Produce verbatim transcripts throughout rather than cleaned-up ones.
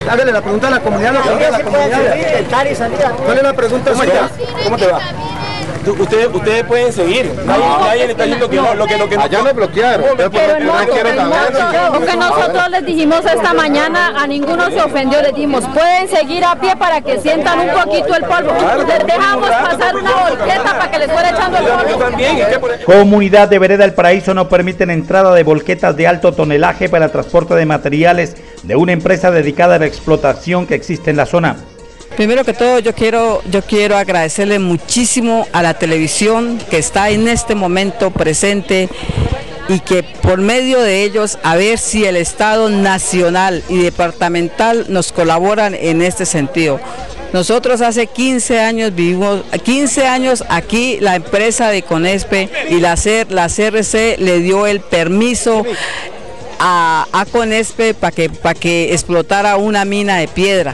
hágale la pregunta a la comunidad, lo que diga la comunidad. ¿Cuál es la pregunta? ¿Cómo está? ¿Cómo te va? Ustedes, ustedes pueden seguir. Nadie, no, nadie le está diciendo que no, lo que lo que no. Allá me bloquearon. Pero lo que nosotros les dijimos esta mañana, a ninguno se ofendió, les dijimos, pueden seguir a pie para que sientan un poquito el polvo. Les dejamos pasar una volqueta para que les fuera echando el polvo. Comunidad de Vereda El Paraíso no permiten entrada de volquetas de alto tonelaje para transporte de materiales de una empresa dedicada a la explotación que existe en la zona. Primero que todo yo quiero, yo quiero agradecerle muchísimo a la televisión que está en este momento presente y que por medio de ellos a ver si el Estado nacional y departamental nos colaboran en este sentido. Nosotros hace quince años vivimos, quince años aquí la empresa de Conespe y la, la C R C le dio el permiso a, a Conespe para que, para que explotara una mina de piedra.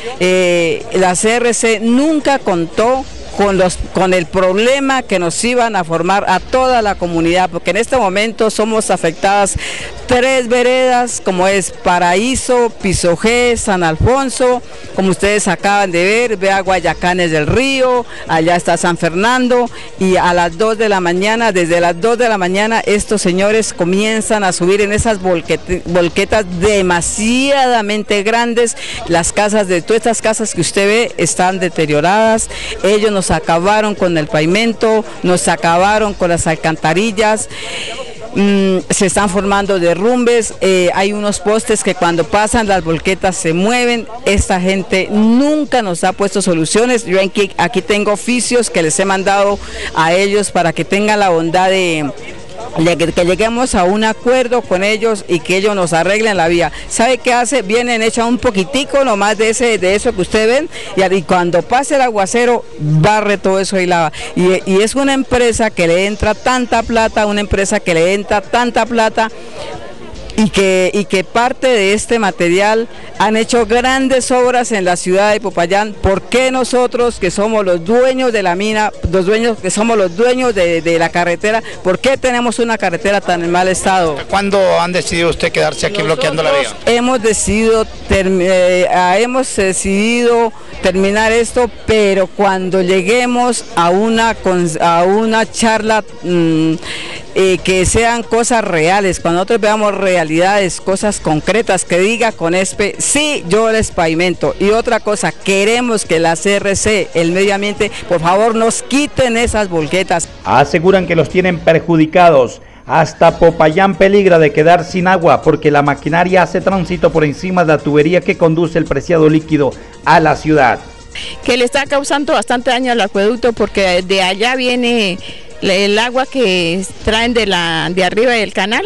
Eh, la C R C nunca contó con, los, con el problema que nos iban a formar a toda la comunidad, porque en este momento somos afectadas tres veredas, como es Paraíso, Piso G, San Alfonso, como ustedes acaban de ver, vea Guayacanes del Río, allá está San Fernando, y a las dos de la mañana, desde las dos de la mañana, estos señores comienzan a subir en esas volquet, volquetas demasiadamente grandes. Las casas, de todas estas casas que usted ve, están deterioradas. Ellos nos acabaron con el pavimento, nos acabaron con las alcantarillas. Mm, se están formando derrumbes, eh, hay unos postes que cuando pasan las volquetas se mueven. Esta gente nunca nos ha puesto soluciones. Yo aquí, aquí tengo oficios que les he mandado a ellos para que tengan la bondad de que lleguemos a un acuerdo con ellos y que ellos nos arreglen la vía. ¿Sabe qué hace? Vienen, echan un poquitico nomás de ese de eso que ustedes ven y, y cuando pase el aguacero barre todo eso y lava. Y, y es una empresa que le entra tanta plata, una empresa que le entra tanta plata y que, y que parte de este material han hecho grandes obras en la ciudad de Popayán. ¿Por qué nosotros, que somos los dueños de la mina, los dueños, que somos los dueños de, de la carretera, por qué tenemos una carretera tan en mal estado? ¿Cuándo han decidido usted quedarse aquí nosotros bloqueando la vía? Hemos decidido, eh, hemos decidido terminar esto, pero cuando lleguemos a una, a una charla mmm, eh, que sean cosas reales, cuando nosotros veamos realidades, cosas concretas, que diga Conespe, sí, yo les pavimento. Y otra cosa, queremos que la C R C, el medio ambiente, por favor nos quiten esas volquetas. Aseguran que los tienen perjudicados. Hasta Popayán peligra de quedar sin agua porque la maquinaria hace tránsito por encima de la tubería que conduce el preciado líquido a la ciudad. Que le está causando bastante daño al acueducto porque de allá viene el agua que traen de, la, de arriba del canal,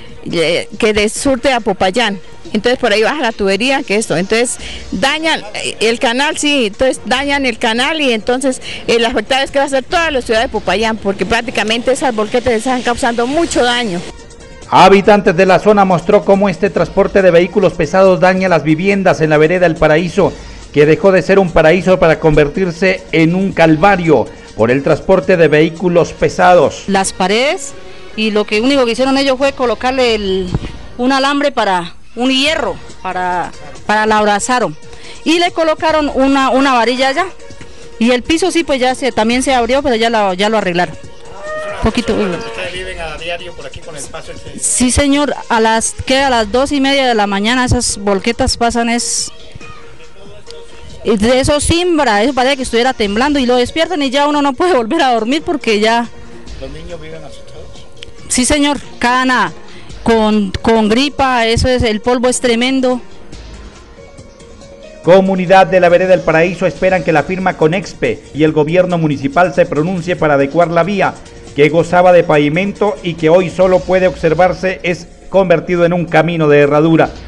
que de surte a Popayán. Entonces por ahí baja la tubería, que esto, entonces dañan el canal, sí, entonces dañan el canal y entonces el afectado es que va a ser toda la ciudad de Popayán, porque prácticamente esas volquetas están causando mucho daño. Habitantes de la zona mostró cómo este transporte de vehículos pesados daña las viviendas en la vereda El Paraíso, que dejó de ser un paraíso para convertirse en un calvario por el transporte de vehículos pesados. Las paredes, y lo que único que hicieron ellos fue colocarle el, un alambre para... un hierro para, para la abrazaron y le colocaron una, una varilla allá y el piso sí pues ya se, también se abrió, pero ya lo, ya lo arreglaron. Poquito. ¿Ustedes viven a diario por aquí con el paso? El... Sí señor, a las que a las dos y media de la mañana esas volquetas pasan, es y de eso simbra, eso parece que estuviera temblando y lo despiertan y ya uno no puede volver a dormir porque ya. ¿Los niños viven asustados? Sí señor, cana. Con, con gripa, eso es, el polvo es tremendo. Comunidad de la vereda El Paraíso esperan que la firma Conexpe y el gobierno municipal se pronuncie para adecuar la vía, que gozaba de pavimento y que hoy solo puede observarse es convertido en un camino de herradura.